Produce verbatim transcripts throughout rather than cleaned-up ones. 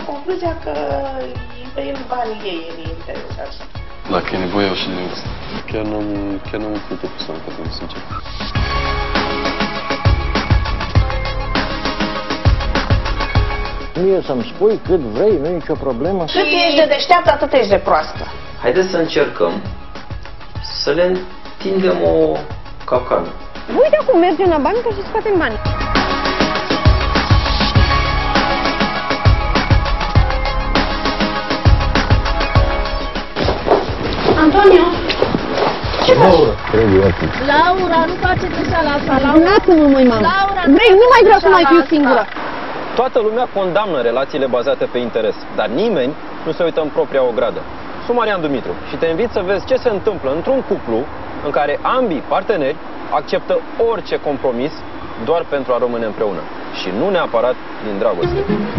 concluzia că pe el banii ei îi interesează. Dacă e nevoie, eu și nevastă. Chiar nu am, chiar nu am făcut o persoană, ca să sincer. Mie să-mi spui cât vrei, nu e nicio problemă. Cât ești de deșteaptă, atât ești de proastă. Haideți să încercăm să le întindem o capcană. Uite acum mergem la bancă și scoatem bani. Antonio, ce faci? Laura, nu faceți așa la asta. Lasă-mă, măi, mamă. Laura, vrei, nu mai vreau să mai fiu singură. Toată lumea condamnă relațiile bazate pe interes, dar nimeni nu se uită în propria ogradă. Sunt Marian Dumitru și te invit să vezi ce se întâmplă într-un cuplu în care ambii parteneri acceptă orice compromis doar pentru a rămâne împreună și nu neapărat din dragoste.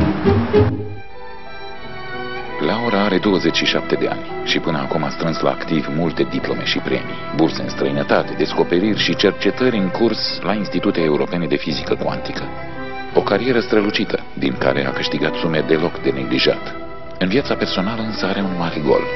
Laura are douăzeci și șapte de ani și până acum a strâns la activ multe diplome și premii, burse în străinătate, descoperiri și cercetări în curs la Institute Europene de Fizică Cuantică. O carieră strălucită, din care a câștigat sume deloc de neglijat. În viața personală însă are un mare gol.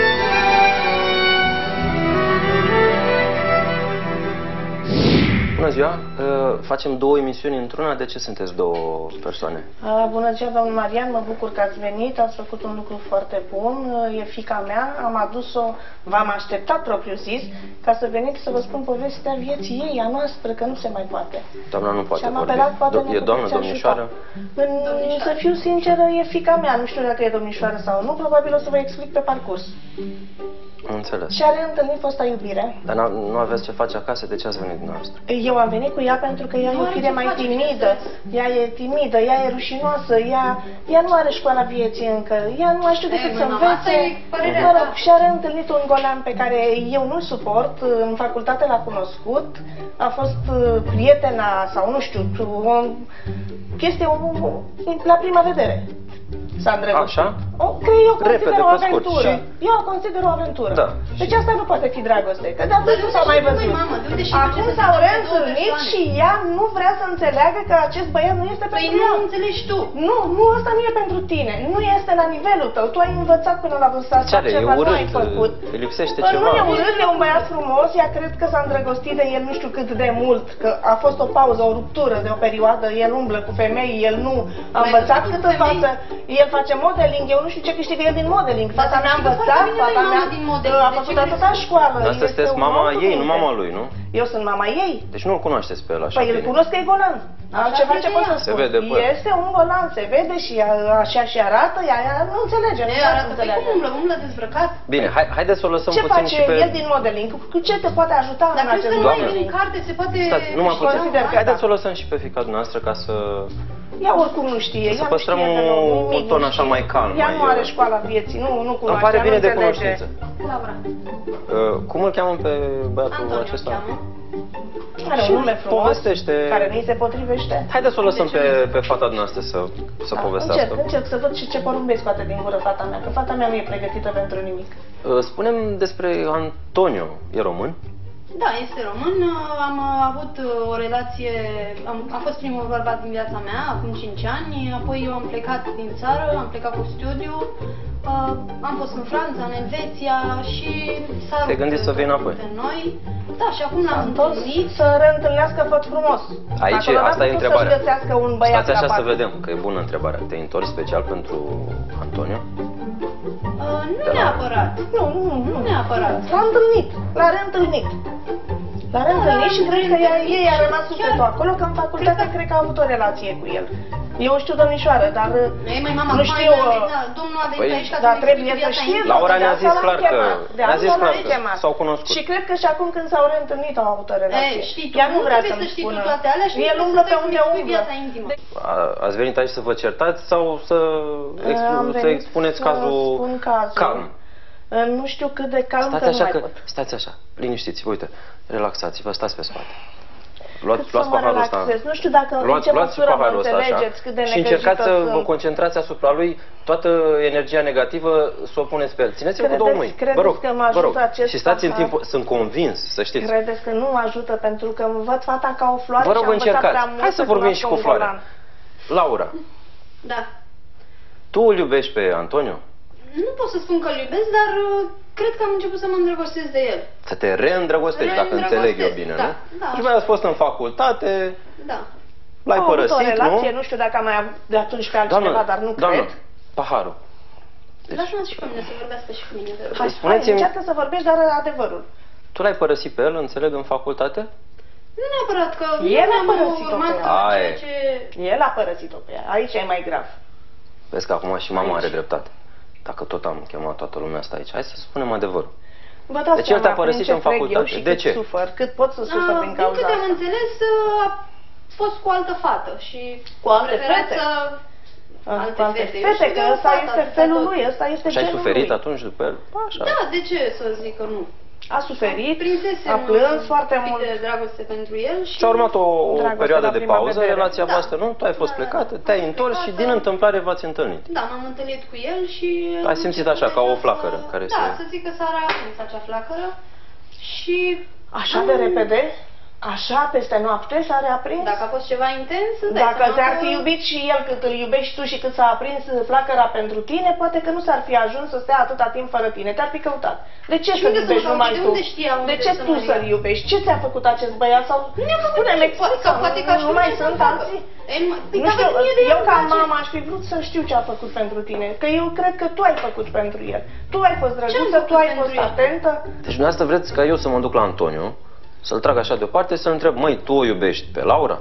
Bună ziua! Facem două emisiuni într-una. De ce sunteți două persoane? Bună ziua, domnul Marian, mă bucur că ați venit, ați făcut un lucru foarte bun. E fiica mea, am adus-o, v-am așteptat propriu zis, ca să veniți să vă spun povestea vieții ei, a noastră, că nu se mai poate. Doamna nu poate vorbi. Apelat, poate Do e doamnă, domnișoară? În, să fiu sinceră, e fiica mea, nu știu dacă e domnișoară sau nu, probabil o să vă explic pe parcurs. Înțeles. Și are întâlnit fosta iubire. Dar nu aveți ce face acasă, de ce ați venit dumneavoastră? Eu am venit cu ea pentru că ea e o fire mai timidă. Ea e timidă, ea e rușinoasă, ea, ea nu are școala vieții încă, ea nu mai știu decât să învețe. Mă rog, și are întâlnit un golean pe care eu nu-l suport, în facultate l-a cunoscut, a fost prietena sau nu știu, o chestie o, la prima vedere. S-a îndrăgostit. Așa? O, că eu consider repede, o pe scurt. aventură. Și... Eu o consider o aventură. Da. Deci asta nu poate fi dragoste. Că de-a nu s-au mai văzut. Acum s-au reîntâlnit și ea nu vrea să înțeleagă că acest băiat nu este pentru ea. Nu înțelegi tu. Nu, nu, asta nu e pentru tine. Nu este la nivelul tău. Tu ai învățat până la vârsta asta ceva, nu ai făcut. Îi lipsește Bă, ceva. nu e urât, e un băiat frumos. Ea cred că s-a îndrăgostit de el nu știu cât de mult. Că a fost o pauză, o ruptură de o perioadă. El umblă cu femei, el nu a învățat cât în față. El face modeling. Eu nu știu ce câștigă el din modeling. Fata mea a învățat, fata mea a făcut atâta școală. Dar asta sunteți mama ei, nu mama lui, nu? Eu sunt mama ei. Deci nu-l cunoașteți pe el așa. Păi îl cunosc că e golan. Altceva ce pot să spun. Se vede, bă. Este un golan, se vede și așa și arată, ea, ea nu înțelege. E, arată, pe cum umblă, umblă dezbrăcat. Bine, hai, haideți să o lăsăm ce puțin face și pe... el din modeling? Cu ce te poate ajuta în acest moment? Dar în carte se poate... Stați, numai puțin. Consider că Haideți da. să o lăsăm și pe fiica noastră ca să... Ea oricum nu știe. Să păstrăm un ton așa mai calm. Ea nu are școala vieții, nu, nu cunoaște. Îmi pare bine de cunoștință. Laura. Cum îl cheamă pe băiatul acesta? Are un nume frumos, povestește... care nu-i se potrivește. Haideți să o lăsăm pe, pe fata noastră să, să da, povestească. Încerc, încerc să văd și ce porumbei scoate din gură fata mea, că fata mea nu e pregătită pentru nimic. Spune-mi despre Antonio. E român? Da, este român. Am avut o relație, am, a fost primul bărbat din viața mea, acum cinci ani, apoi eu am plecat din țară, am plecat cu studiu, uh, am fost în Franța, în Elveția și s-a Te gândi să vii înapoi? Noi. Da, și acum l-am întâlnit. Să reîntâlnească făt frumos. Aici, asta e întrebarea. Un băiat Stați așa să vedem, că e bună întrebarea. Te-ai întors special pentru Antonio? Uh, nu neapărat. Nu, nu, nu neapărat. L-a întâlnit, l-a reîntâlnit. L-a reîntâlnit și cred că ei a rămas sufletul acolo, că în facultate cred că a avut o relație cu el. Eu știu domnișoară, dar ei, măi, mama, nu știu... Domnul a venit aici ca dar trebuie să știe. Laura ne-a zis clar că... Ne-a zis clar că s-au cunoscut. Și cred că și acum când s-au reîntâlnit au avut o relație. Ei, știi tu, ea nu vrea să știi spună. tu toate alea și el umblă pe unde umblă. Ați venit aici să vă certați sau să, să expuneți cazul calm? Nu știu cât de calm, stați că așa nu că, mai pot. Stați așa, liniștiți-vă, uite, relaxați-vă, stați pe spate. Luați, Cât luați paharul ăsta. Nu știu dacă în ce măsură mă înțelegeți, cât de și încercați să sunt. vă concentrați asupra lui, toată energia negativă să o puneți pe el. Țineți-vă cu două mâini, vă rog, că mă vă rog. acest Și stați pahar. în timp, sunt convins, să știți. Credeți că nu mă ajută pentru că văd fata ca o floare vă rog, și am învățat încercați. prea mult. Hai să vorbim și cu floarea. Laura. Da. Tu îl iubești pe Antonio? Nu pot să spun că îl iubesc, dar uh, cred că am început să mă îndrăgostesc de el. Să te reîndrăgostești, dacă înțeleg eu bine, da, nu? Da. Și mai ați fost în facultate, da. l-ai părăsit, o relație, nu? nu știu dacă am mai avut de atunci pe altcineva, doamnă, dar nu doamnă, cred. paharul. Deci... Lasă-mă și pe mine să vorbească și cu mine. Hai, hai, încearcă să vorbești, dar adevărul. Tu l-ai părăsit pe el, înțeleg, în facultate? Nu neapărat că El a am părăsit-o urmat pe ea. ceea ce... El a părăsit-o pe ea. Aici e mai grav. Vezi că acum și mama Aici. are dreptate. Dacă tot am chemat toată lumea asta aici, hai să spunem adevărul. Vă dați Deci el te-a seama părăsit prin în ce trec facultate. eu și De cât ce? sufăr, cât pot să sufăr Uh, din din cauza câte am asta. înțeles, uh, a fost cu altă fată și Cu alte preferat fete? să... Ah, Alte cu alte fete. Eu fete, știu că de o ăsta fată, este atâta felul tot. lui, ăsta este Și ai genul suferit lui. atunci după el? Așa. Da, de ce să zic că nu? A suferit, Prinsesem a plâns un foarte pic mult. de dragoste pentru el și... Și-a urmat o, o Dragoste perioadă la de prima pauză, vedere. relația Da. voastră, nu? Tu ai fost Da, da, plecată, da. te-ai Am întors și plecat, din da. întâmplare v-ați întâlnit. Da, m-am întâlnit cu el și... Ai simțit așa, ca o flacără care Da, se- să zic că s-a reaprins acea flacără și... Așa de repede? Așa, peste noapte s-a reaprins? Dacă a fost ceva intens, îți dai Dacă seama te-ar că- fi iubit și el cât îl iubești tu și cât s-a aprins flacăra pentru tine, poate că nu s-ar fi ajuns să stea atâta timp fără tine. Te-ar fi căutat. De ce Și să-l unde iubești să-l numai cauți? De tu? unde știa unde De ce să tu mă să-l ia? iubești? Ce ți-a făcut acest băiat? Sau Nu ne-a făcut spune-mi nimic, exact, sau poate că aș nu mai vrea să sunt facă. alții? Ei, mă- păi Nu dacă știu, mie de eu el ca îmi place. mamă aș fi vrut să știu ce a făcut pentru tine. Că eu cred că tu ai făcut pentru el. Tu ai fost drăguță, făcut tu ai pentru fost el? atentă. Deci dumneavoastră vreți ca eu să mă duc la Antonio, să-l trag așa deoparte, să-l întreb, măi, tu o iubești pe Laura?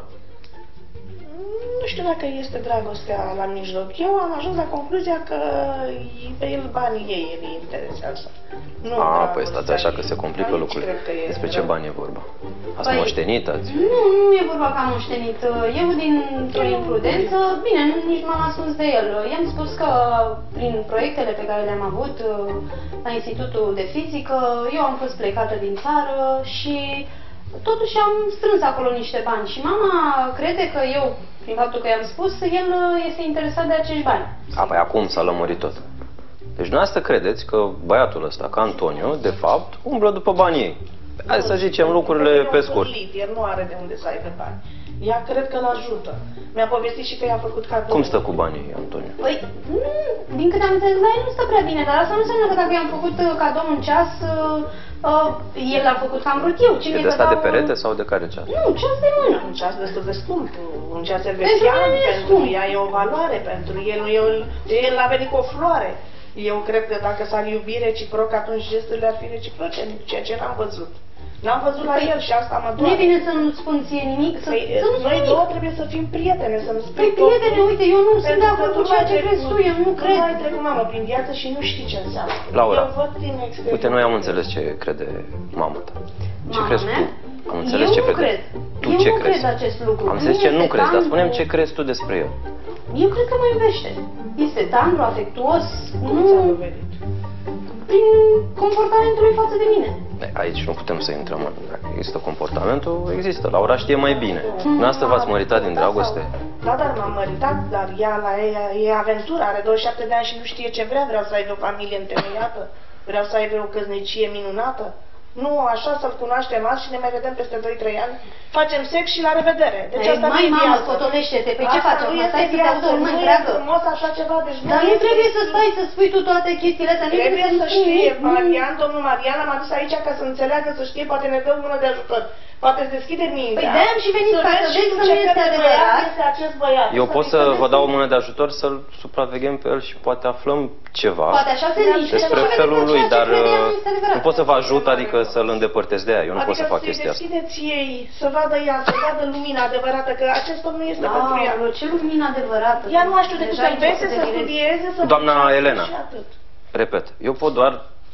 Nu știu dacă este dragostea la mijloc. Eu am ajuns la concluzia că pe el banii ei îi interesează. Nu A, dragostea păi stați așa că ei. se complică Aici lucrurile. cred că e Despre ce rău. bani e vorba? Ați Păi- moștenit, ați... Nu, nu e vorba că am moștenit. Eu, dintr-o imprudență, bine, nu, nici m-am ascuns de el. I-am spus că prin proiectele pe care le-am avut uh, la Institutul de Fizică, eu am fost plecată din țară și totuși am strâns acolo niște bani. Și mama crede că eu, prin faptul că i-am spus, el uh, este interesat de acești bani. A, păi acum s-a lămurit tot. Deci dumneavoastră credeți că băiatul ăsta, ca Antonio, de fapt, umblă după banii ei. Hai să zicem lucrurile pe scurt. El nu are de unde să aibă bani. Ea cred că îl ajută. Mi-a povestit și că i-a făcut cadou. Cum stă cu banii, Antonio? Păi, nu, din câte am înțeles, la el nu stă prea bine, dar asta nu înseamnă că dacă i-am făcut uh, cadou un ceas, uh, uh, el l-a făcut că am vrut eu. Ce E mie de că asta de dau- perete sau de care ceas? Nu, ceas de mână. Un ceas destul de scump, un ceas Pentru elvețian, mine e pentru scump. ea e o valoare, pentru el, el, el a venit cu o floare. Eu cred că dacă s-ar iubi reciproc, atunci gesturile ar fi reciproce, ceea ce n-am văzut. N-am văzut la Păi, el și asta mă Nu doare. e bine să nu spun ție nimic, să, Păi, să nu spun noi nimic. două trebuie să fim prietene, să-mi spui Păi, totul. prietene, uite, eu nu sunt de Pentru că acord cu tu ceea ai ce crezi trecut- tu, eu nu Tu cred. ai trecut, mamă, prin viață și nu știi ce înseamnă. Laura, Eu văd din exterior. Uite, noi am înțeles ce crede mama ta. Ce Mama crezi mea? tu? Am înțeles eu ce nu crede. cred. Tu eu ce nu crezi? cred acest lucru. Am înțeles Nu ce nu este crezi, dar tandru. spunem ce crezi tu despre el. Eu cred că mă iubește. Este tandru, afectuos, Cum nu ți-a dovedit? prin comportamentul lui față de mine. Aici nu putem să intrăm în... Dacă există comportamentul, există. Laura știe mai bine. Dumneavoastră v-ați măritat din dragoste? Da, dar m-am măritat, dar ea la ea e aventură, are douăzeci și șapte de ani și nu știe ce vrea, vreau să aibă o familie întemeiată, vreau să aibă o căsnicie minunată. Nu așa să-l cunoaștem azi și ne mai vedem peste doi trei ani, facem sex și la revedere. Deci Ei, asta mai nu e mamă, viață. scotolește-te, păi ce Asta facem? nu Mă, este stai să te viață, audă lumea nu e întreagă. frumos așa ceva, deci Dar nu este- trebuie să stai să spui tu toate chestiile astea, nu Trebuie să spui știe, nimic. Marian, domnul Marian, am adus aici ca să înțeleagă, să știe, poate ne dă o mână de ajutor. Poate îți deschide mintea. Păi de-aia am și venit, ca să vezi vezi tu că ce nu este fel de adevărat. băiat este acest băiat. Eu Să pot fii să vezi vă dau o tu. mână de ajutor să-l supraveghem pe el și poate aflăm ceva Poate așa se mișcă despre și vedem felul că lui, ceea ce dar crede ea nu este adevărat. nu pot să vă ajut, adică să-l îndepărtez de ea. Eu nu pot să fac Adică chestia să-i asta. deschideți ei, să vadă ea, să vadă lumina adevărată, că acest om nu este pentru ea. Aoleu, ce lumină adevărată. Ea nu a știut decât Deja să învețe, începe să să studieze, să Doamna muncească Elena. și atât. Repet, eu pot doar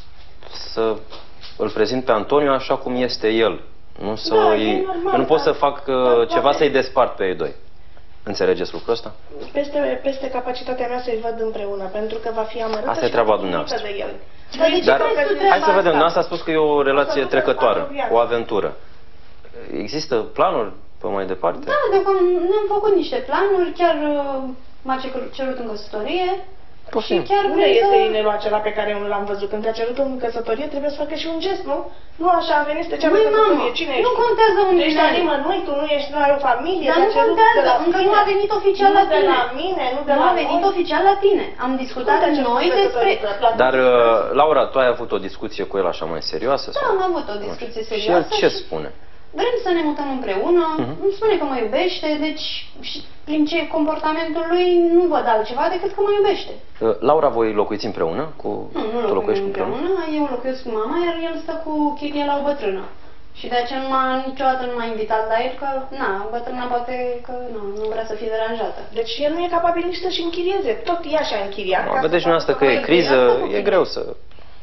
să îl prezint pe Antonio așa cum este el. Nu să Da, îi... e normal, Eu nu pot dar- să fac uh, dar ceva poate- să-i despart pe ei doi. Înțelegeți lucrul ăsta? Peste, peste capacitatea mea să-i văd împreună, pentru că va fi amărâtă Asta e și treaba va fi dumneavoastră. de el. Dar de ce Dar crezi tu hai treaba să vedem, asta? dumneavoastră a spus că e o relație O să nu trecătoare, facă viață. o aventură. Există planuri pe mai departe? Da, deocamdată ne-am făcut niște planuri, chiar uh, m-a cer- cerut în căsătorie Și chiar Unde vrei este să... inelul acela pe care eu nu l-am văzut? Când te-a cerut în căsătorie, trebuie să facă și un gest, nu? Nu așa a venit să te ceară Măi, căsătorie. mamă, Cine nu ești? contează un Tu ești inel. la nimănui, tu nu ești, nu ai o familie. Dar te-a nu cerut contează, de la încă tine. nu a venit oficial Nu la de tine. la mine, nu de Nu la a venit noi. oficial la tine. Am discutat Cum te-a cerut noi în despre... căsătorie? La Dar, tine? uh, Laura, tu ai avut o discuție cu el așa mai serioasă? Da, sau? am avut o discuție Și el serioasă ce spune? vrem să ne mutăm împreună, Mhm. îmi spune că mă iubește, deci și prin ce comportamentul lui nu văd altceva decât că mă iubește. Uh, Laura, voi locuiți împreună? Cu... Nu, nu tu locuim locuiești împreună, eu locuiesc cu mama, iar el stă cu chirie la o bătrână. Și de aceea nu m-a, niciodată nu m-a invitat la el, că na, bătrâna poate că nu, nu vrea să fie deranjată. Deci el nu e capabil nici să-și închirieze. Tot ea și-a închiriat. No, ca să vedeți facă dumneavoastră că e mai criză, închiriată, e greu să...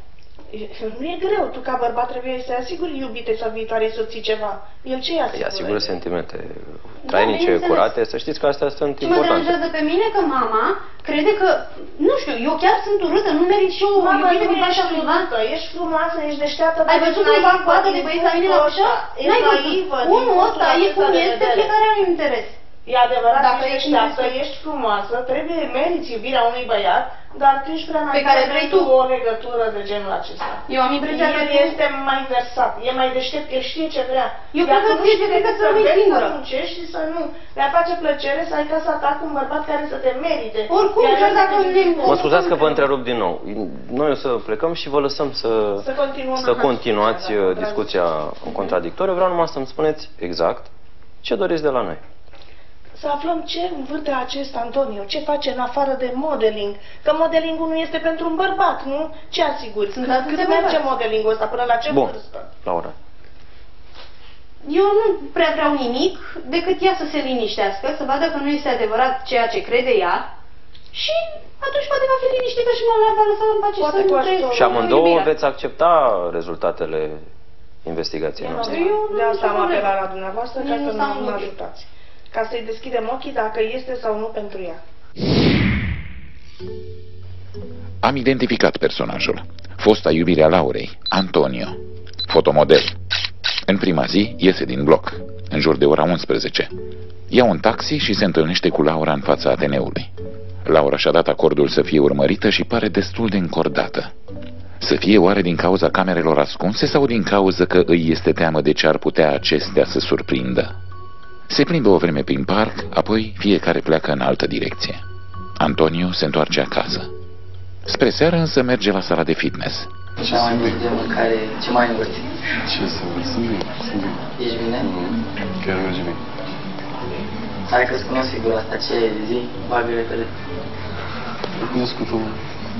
Nu e greu, tu ca bărbat trebuie să asiguri iubite sau viitoarei soții ceva. El ce i Îi asigură sentimente trainice, bineînțeles. curate, să știți că astea sunt Și mă importante. deranjează pe mine că mama crede că, nu știu, eu chiar sunt urâtă, nu merit și eu o Mama, iubire nu din partea ești cuiva. frumoasă, ești frumoasă, ești deșteaptă, Ai văzut cum fac coadă de băieți la mine la ușă? N-ai văzut. Unul ăsta e cum este, fiecare are un interes. E adevărat Dacă că ești ești deșteaptă, interesat. ești frumoasă, trebuie, meriți iubirea unui băiat, dar tu ești prea Pe care vrei tu. o legătură de genul acesta. Eu am impresia că El este mai versat, e mai deștept, el știe ce vrea. Eu Iar cred că tu nu ție știi te cred că decât să rămâi vezi, singură. Să muncești și să nu. Le-ar face plăcere să ai casa ta cu un bărbat care să te merite. Oricum, Iar chiar el dacă să te ne- iubească. Mă scuzați că vă întrerup din nou. Noi o să plecăm și vă lăsăm să, Să continuăm să în continuați discuția, uh, da, discuția în contradictoriu. Vreau numai să-mi spuneți exact ce doriți de la noi. Să aflăm ce învârte acest Antonio, ce face în afară de modeling. Că modelingul nu este pentru un bărbat, nu? Ce asiguri? Sunt Cât, atâția cât merge bărbați. modelingul ăsta? Până la ce Bun, vârstă? Laura. Eu nu prea vreau nimic decât ea să se liniștească, să vadă că nu este adevărat ceea ce crede ea și atunci poate va fi liniștită și mă va lăsa în pace Poate să cu nu ajutorul trăiesc Și amândouă iubirea. veți accepta rezultatele investigației noastre. Eu nu De am asta am nicio apelat problemă. la dumneavoastră Mie ca nu să stau în mă ochi. ajutați. Ca să-i deschidem ochii dacă este sau nu pentru ea. Am identificat personajul. Fosta iubire a Laurei, Antonio, fotomodel. În prima zi iese din bloc, în jur de ora unsprezece. Ia un taxi și se întâlnește cu Laura în fața Ateneului. Laura și-a dat acordul să fie urmărită și pare destul de încordată. Să fie oare din cauza camerelor ascunse sau din cauza că îi este teamă de ce ar putea acestea să surprindă? Se plimbă o vreme prin parc, apoi fiecare pleacă în altă direcție. Antonio se întoarce acasă. Spre seară însă merge la sala de fitness. Ce Dar mai sunt mult bine? de mâncare, ce mai învârți? Ce să văd? Sunt bine, sunt bine. Ești bine? Mhm. Chiar merge bine. Hai că-ți cunosc figura asta, ce zi, bagă repede. Am cunoscut o,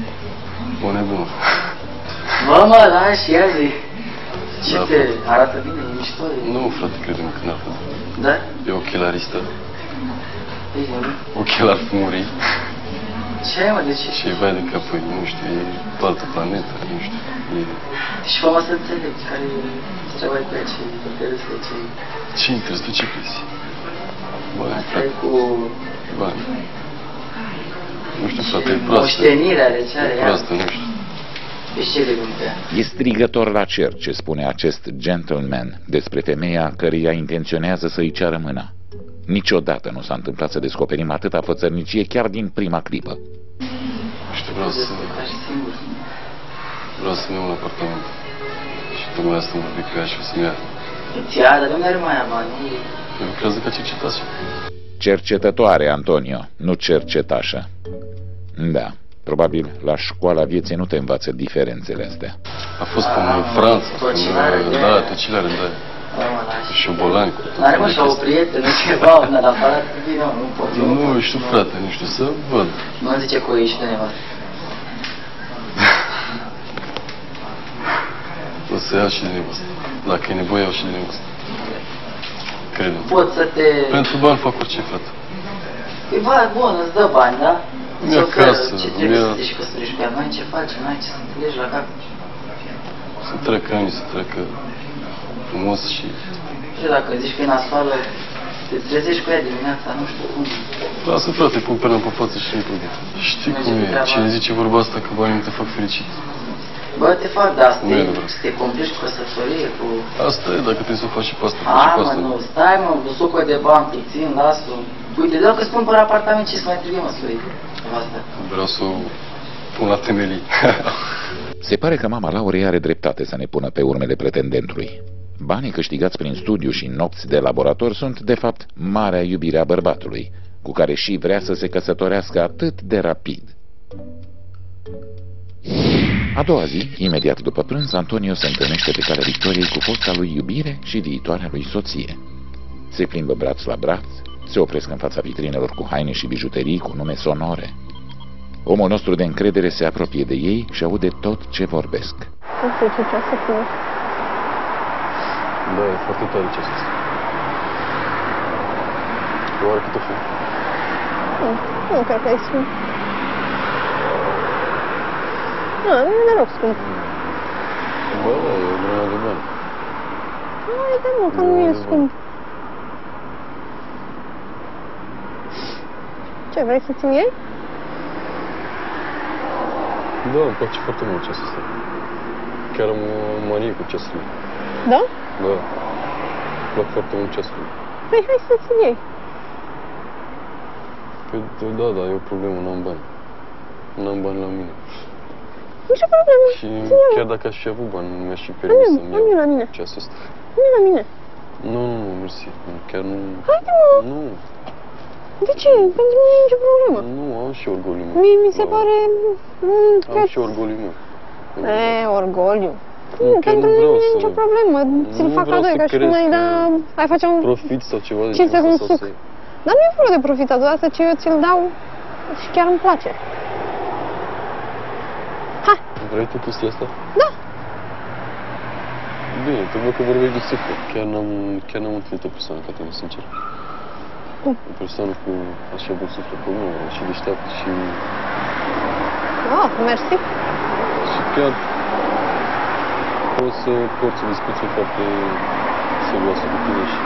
o nebună. Bă, mă, lași, ia zi. Ce Da, te frate. arată bine, e mișto, e... Nu, frate, crede-mă că n-ar fi. Da? E ochelaristă, Ești bine? ochelar furii Ce ai, mă, de ce? și e vai de capul, nu știu, e pe altă planetă, nu știu. E... Și fă mă să înțelegi care e treaba cu ea, ce interesă, ce... Ce interes, tu ce crezi? Bani, Asta e frate, cu... bani. Nu știu, frate, e proastă. moștenirea de ce are E ea. proastă, nu știu. Deci ce legăm pe ea? E strigător la cer ce spune acest gentleman despre femeia căreia intenționează să-i ceară mâna. Niciodată nu s-a întâmplat să descoperim atâta fățărnicie chiar din prima clipă. Nu știu, vreau să, Ca și singur. vreau să-mi iau un apartament. Și tocmai asta mă vorbit cu ea și o să-mi ia. Îți ia, dar de unde are mai ea bani? Eu lucrează ca cercetașă. Cercetătoare, Antonio, nu cercetașă. Da, probabil la școala vieții nu te învață diferențele astea. A fost până în Ah, Franța, tocilare, până, de- da, tocilare, da. Bă, mă, lași. Și bolani. N-are mă și o prietenă, ceva, un aparat cu tine, nu pot. Nu știu, frate, nu știu, să văd. Nu zice că o ieși de nevastă. O să iau și de nevastă. Dacă e nevoie, iau și de nevastă. Crede-mă. Pot să te... Pentru bani fac orice, frate. E ba, bun, îți dă bani, da? Îmi ia Îți oferă casă, ce îmi trebuie ia- să te și căsătorești cu ea. N-ai ce faci, n-ai ce să înțelegi la cap. Să treacă ani, să treacă frumos și... Și dacă zici că e nasoală, te trezești cu ea dimineața, nu știu cum. Lasă, frate, pun pena pe față și nu plăcă. Știi cum e, cine zice vorba asta că banii nu te fac fericit. Bă, te fac de asta, Nu e e, adevărat. să te complici cu căsătorie, cu... Asta e, dacă trebuie să o faci și pe asta, faci și A, pe mă, asta. nu, stai, mă, busucă de bani puțin, lasă-o. Uite, dacă spun pe apartament, ce să mai trebuie, mă, să asta. Vreau să o pun la temelii. Se pare că mama Laurei are dreptate să ne pună pe urmele pretendentului. Banii câștigați prin studiu și nopți de laborator sunt, de fapt, marea iubire a bărbatului, cu care și vrea să se căsătorească atât de rapid. A doua zi, imediat după prânz, Antonio se întâlnește pe calea Victoriei cu fosta lui iubire și viitoarea lui soție. Se plimbă braț la braț, se opresc în fața vitrinelor cu haine și bijuterii cu nume sonore. Omul nostru de încredere se apropie de ei și aude tot ce vorbesc. Nu știu ce trebuie să pun. Da, e foarte tare ce asta. Oare cât o fi? Nu, nu cred că e scump. Nu, nu e deloc scump. Bă, da, e o grămadă de bani. Hai, dar nu, că nu e scump. Ce, vrei să ți-mi iei? Da, îmi place foarte mult ceasul ăsta. Chiar am o manie cu ceasurile. Da? Da. Îmi plac foarte mult ceasurile. Păi hai să ți-mi iei. Păi da, da, e o problemă, n-am bani. N-am bani la mine. Nici o problemă. Și chiar dacă aș fi avut bani, nu mi-aș fi permis să-mi iau la mine. ceasul ăsta. Nu la mine. Nu, nu, nu, mersi. Chiar nu... Haide, mă! Nu. De ce? Pentru mine e nicio problemă. Nu, am și orgoliu meu. Mie mi se da. pare... Am și orgoliu meu. E, orgoliu. Nu, chiar pentru nu vreau mine e să... nicio problemă. Ți-l fac cadou, ca și cum ai da... Ai face un... Profit sau ceva de cinci secunde suc. să... Dar nu e vorba de profit asta, ci eu ți-l dau și chiar îmi place. Hai! Vrei tu chestia asta? Da! Bine, te văd că vorbești de suflet. Chiar n-am, chiar n-am întâlnit o persoană ca tine, sincer. Cum? O persoană cu așa bun suflet cum eu, și deșteaptă și... Oh, mersi. Și chiar pot să porți o discuție foarte serioasă cu tine și...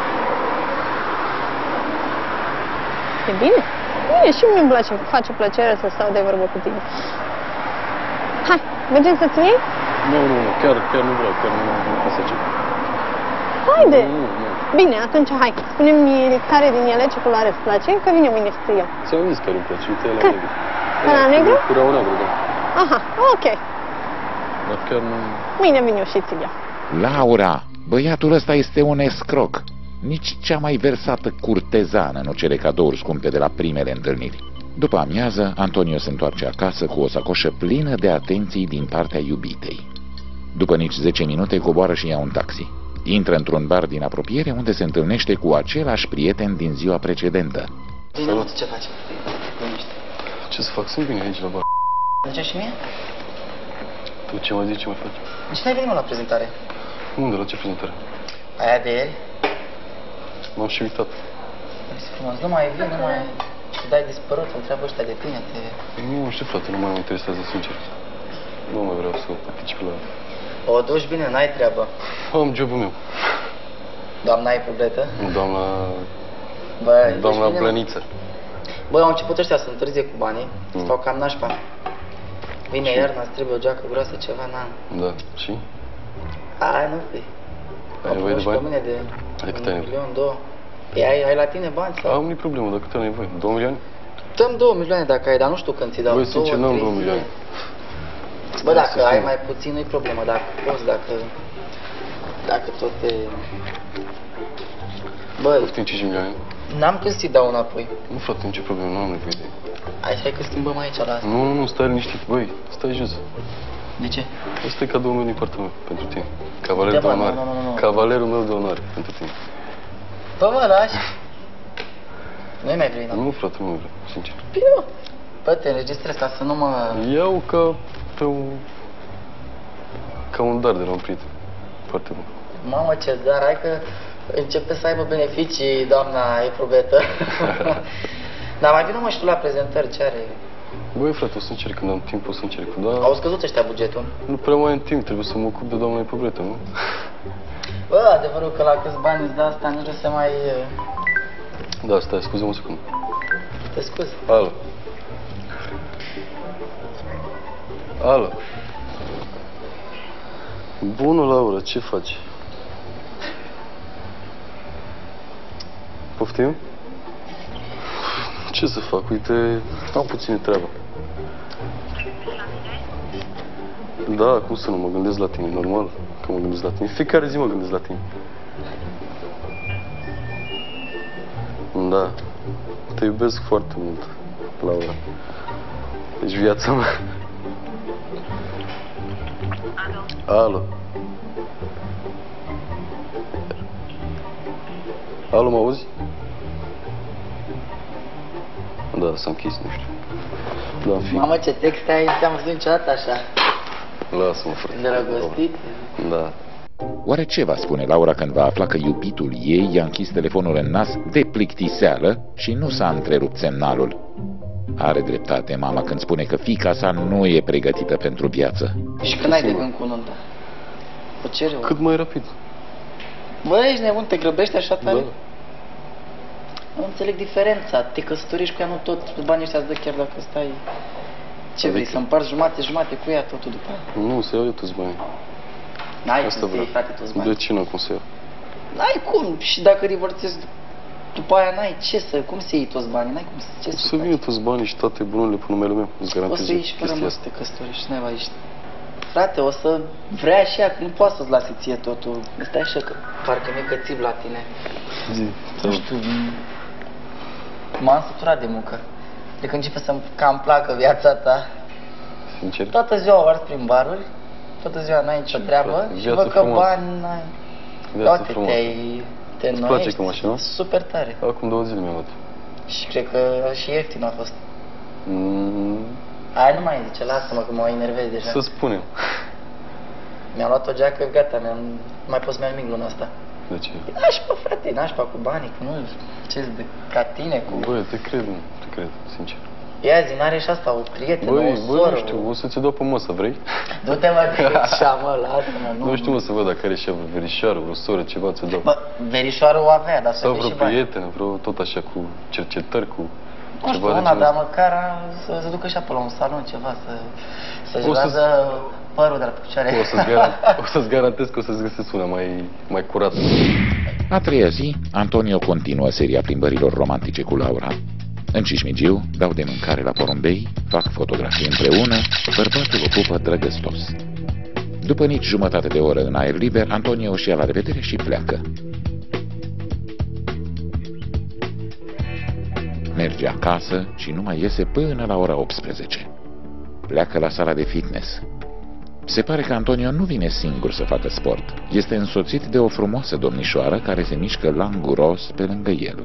E bine. Bine, și mie îmi place, face plăcere să stau de vorbă cu tine. Hai, mergem să-ți iei? Nu, nu, nu, chiar, chiar nu vreau, chiar nu vreau să ce. Haide! Nu, nu, nu. Bine, atunci hai, spune-mi care din ele, ce culoare îți place, că vine mâine să iau. Ți-am zis care îmi place, uite, ăla negru. Ăla negru? Cu rău negru, da. Aha, ok. Dar chiar nu... Mâine vin eu și ți-l iau. Laura, băiatul ăsta este un escroc. Nici cea mai versată curtezană nu cere cadouri scumpe de la primele întâlniri. După amiază, Antonio se întoarce acasă cu o sacoșă plină de atenții din partea iubitei. După nici zece minute coboară și ia un taxi. Intră într-un bar din apropiere unde se întâlnește cu același prieten din ziua precedentă. Salut, ce faci? Liniște. Ce să fac? Sunt bine aici la bar. Mergem și mie? Tu ce mai zici, ce mai faci? De ce n-ai venit, mă, la prezentare? Unde? La ce prezentare? Aia de ieri? M-am și uitat. Mersi frumos, nu mai vin, nu mai... Te dai dispărut, întreabă ăștia de tine, te... Nu știu, frate, nu mai mă interesează, sincer. Nu mai vreau să particip la... O duci bine, n-ai treabă. Am jobul meu. Doamna ai publică? Doamna... Bă, Doamna bine, Blăniță. Bă, au început ăștia să întârzie cu banii, mm. stau cam nașpa. Vine și? iarna, îți trebuie o geacă groasă, ceva, n-am. Da, și? Hai, nu fi. Ai nevoie de bani? De, de cât ai nevoie? milion, două. Păi ai, ai la tine bani sau? Am nici problemă, dar cât ai nevoie? Două milioane? Dăm două milioane dacă ai, dar nu știu când ți dau. Băi, sincer, n-am două milioane. Bă, dacă ai mai puțin, nu-i problemă, dacă poți, dacă... Dacă tot te... Bă, poftim cinci milioane? N-am când să-ți dau înapoi. Nu, frate, nicio problemă, nu am nevoie de... Hai, hai că schimbăm aici la asta. Nu, nu, nu, stai liniștit, băi, stai jos. De ce? Asta e cadoul meu din partea mea, pentru tine. Cavalerul de de onoare. Nu, nu, nu, nu. Cavalerul meu de onoare, pentru tine. Bă, mă, lași. Nu-i mai vrei, nu? Nu, frate, nu vreau, sincer. Bine, mă. Bă, te înregistrez ca să nu mă... Iau ca pe un... ca un dar de la un prieten. Foarte bun. Mamă, ce dar, hai că începe să aibă beneficii, doamna Eprobetă. Dar mai vină, mă, și tu la prezentări, ce are? Băi, frate, o să încerc, când am timp, o să încerc, dar... Au scăzut ăștia bugetul? Nu prea mai am timp, trebuie să mă ocup de doamna Eprobetă, nu? Bă, adevărul că la câți bani îți dă asta, nici nu se mai... Da, stai, scuze-mă o secundă. Te scuzi. Alo. Alo. Bună, Laura, ce faci? Poftim? Ce să fac? Uite, am puțină treabă. Da, cum să nu, mă gândesc la tine, normal că mă gândesc la tine. Fiecare zi mă gândesc la tine. Da, te iubesc foarte mult, Laura. Deci viața mea. Alo. Alo, mă auzi? Da, s-a închis, nu știu. Da, fi. Mamă, ce text ai, te-am văzut niciodată așa. Lasă-mă, frate. Îndrăgostit? Da. Oare ce va spune Laura când va afla că iubitul ei i-a închis telefonul în nas de plictiseală și nu s-a întrerupt semnalul? Are dreptate mama când spune că fiica sa nu e pregătită pentru viață. Și când ai de gând cu nunta? O cere? Cât mai rapid. Bă, ești nebun, te grăbești așa tare? Da. Nu înțeleg diferența. Te căsătorești cu ea, nu tot banii ăștia îți dă chiar dacă stai... Ce vrei, să împarți jumate-jumate cu ea totul după aia? Nu, să iau eu toți banii. N-ai cum să iei, frate, toți banii. De ce n-am cum să iau? N-ai cum. Și dacă divorțezi după aia, n-ai ce să... Cum să iei toți banii? N-ai cum să... Ce să Să vină toți banii și toate bunurile pe numele meu. Îți garantez. O să iei și fără mă să te căsătorești. N-ai mai ești. Frate, o să vrea și ea, nu poate să-ți lase ție totul. Stai așa că parcă mi-e cățiv la tine. Zi. Nu știu, m-am săturat de muncă. De când începe să-mi cam placă viața ta. Sincer? Toată ziua o ars prin baruri, toată ziua n-ai nicio treabă și văd că bani n-ai. Viață frumoasă. Te Îți place cu mașina? Super tare. Acum două zile mi-am luat. Și cred că și ieftin a fost. Mm. Aia nu mai zice, lasă-mă că mă enervez deja. Să spunem. Mi-am luat o geacă, gata, mi-am... nu mai pot să mai nimic luna asta. De ce? Nașpa, frate, nașpa cu banii, cu nu, ce de ca tine, cu... Băi, te cred, nu, te cred, sincer. Ia zi, n-are și asta, o prietenă, băi, o soră... Băi, nu știu, o să-ți o dau pe masă, vrei? Du-te, mă, așa, mă, lasă-mă, nu... Nu știu, mă, să văd dacă are și ea verișoară, vreo soră, ceva, ți-o dau. Bă, verișoară o avea, dar să sau fie vreo și bani. prietenă, vreo tot așa, cu cercetări, cu... Nu știu, una, dar măcar să se ducă și apă la un salon, ceva, să... Să-și vadă părul de la picioare. O să-ți garantez, o să-ți garantez că o să-ți găsesc una mai, mai curată. A treia zi, Antonio continuă seria plimbărilor romantice cu Laura. În Cismigiu, dau de mâncare la porumbei, fac fotografii împreună, bărbatul o pupă drăgăstos. După nici jumătate de oră în aer liber, Antonio își ia la revedere și pleacă. Merge acasă și nu mai iese până la ora optsprezece. Pleacă la sala de fitness. Se pare că Antonio nu vine singur să facă sport. Este însoțit de o frumoasă domnișoară care se mișcă languros pe lângă el.